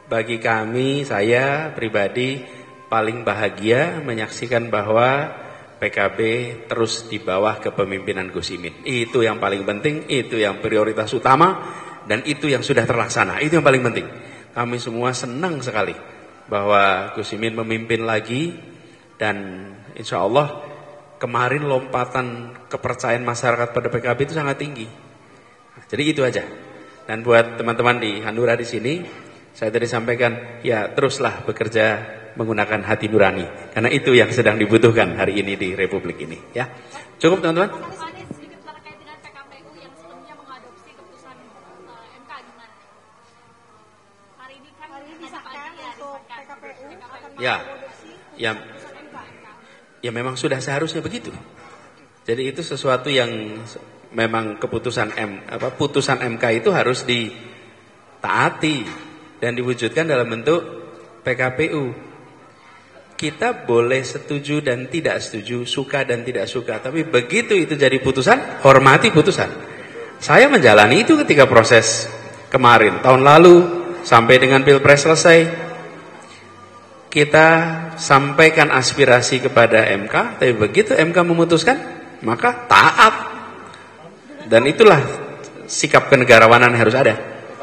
bagi kami, saya pribadi paling bahagia menyaksikan bahwa PKB terus di bawah kepemimpinan Gus Imin. Itu yang paling penting, itu yang prioritas utama, dan itu yang sudah terlaksana. Itu yang paling penting. Kami semua senang sekali bahwa Gus Imin memimpin lagi, dan insya Allah kemarin lompatan kepercayaan masyarakat pada PKB itu sangat tinggi. Jadi itu aja. Dan buat teman-teman di Hanura di sini, saya tadi sampaikan, ya teruslah bekerja menggunakan hati nurani, karena itu yang sedang dibutuhkan hari ini di Republik ini. Ya, cukup teman-teman. Sedikit terkait dengan PKPU yang sebelumnya mengadopsi keputusan MK gimana? Hari ini kan disahkan untuk PKPU akan mengadopsi keputusan MK. Ya memang sudah seharusnya begitu. Jadi itu sesuatu yang memang putusan MK itu harus ditaati dan diwujudkan dalam bentuk PKPU. Kita boleh setuju dan tidak setuju, suka dan tidak suka, tapi begitu itu jadi putusan, hormati putusan. Saya menjalani itu ketika proses kemarin, tahun lalu, sampai dengan Pilpres selesai. Kita sampaikan aspirasi kepada MK, tapi begitu MK memutuskan, maka taat. Dan itulah sikap kenegarawanan yang harus ada.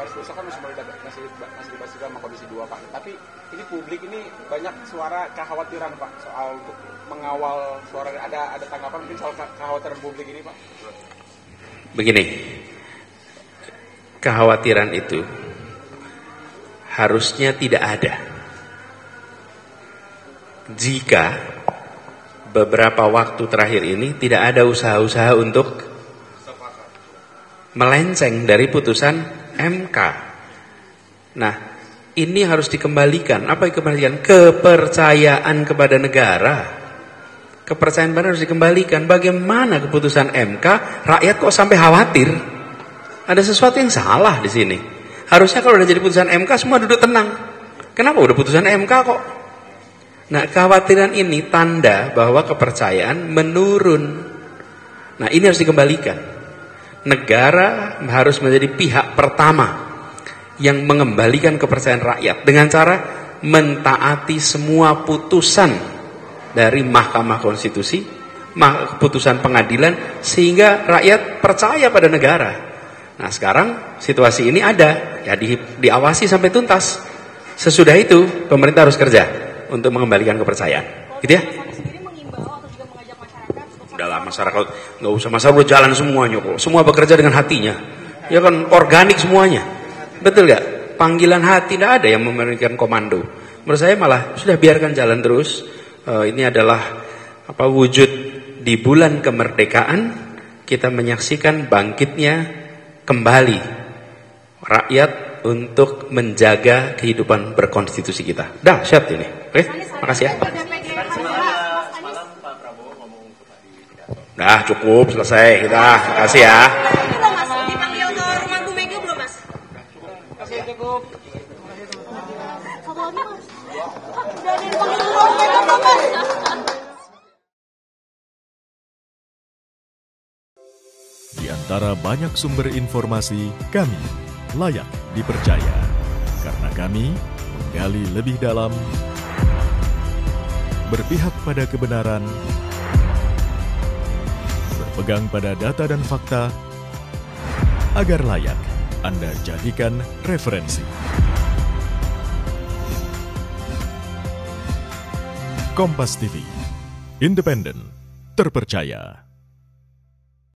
Publik ini banyak suara kekhawatiran Pak soal untuk mengawal suara, ada tanggapan mungkin soal kekhawatiran publik ini Pak? Begini, kekhawatiran itu harusnya tidak ada jika beberapa waktu terakhir ini tidak ada usaha-usaha untuk melenceng dari putusan MK. Nah, ini harus dikembalikan. Apa yang dikembalikan? Kepercayaan kepada negara. Kepercayaan benar harus dikembalikan. Bagaimana keputusan MK, rakyat kok sampai khawatir? Ada sesuatu yang salah di sini. Harusnya kalau udah jadi putusan MK semua duduk tenang. Kenapa udah putusan MK kok? Nah, kekhawatiran ini tanda bahwa kepercayaan menurun. Nah, ini harus dikembalikan. Negara harus menjadi pihak pertama yang mengembalikan kepercayaan rakyat dengan cara mentaati semua putusan dari Mahkamah Konstitusi, putusan pengadilan, sehingga rakyat percaya pada negara. Nah, sekarang situasi ini ada, ya diawasi sampai tuntas. Sesudah itu pemerintah harus kerja untuk mengembalikan kepercayaan. Gitu ya? Udahlah, masyarakat nggak usah, masyarakat jalan semuanya kok. Semua bekerja dengan hatinya. Ya kan, organik semuanya. Betul gak? Panggilan hati, tidak ada yang memberikan komando. Menurut saya malah sudah biarkan jalan terus. Ini adalah wujud di bulan kemerdekaan, kita menyaksikan bangkitnya kembali rakyat untuk menjaga kehidupan berkonstitusi kita. Dahsyat ini. Oke, makasih ya. Nah, cukup, selesai kita. Makasih ya. Di antara banyak sumber informasi, kami layak dipercaya. Karena kami menggali lebih dalam, berpihak pada kebenaran, berpegang pada data dan fakta, agar layak Anda jadikan referensi. Kompas TV, independen, terpercaya.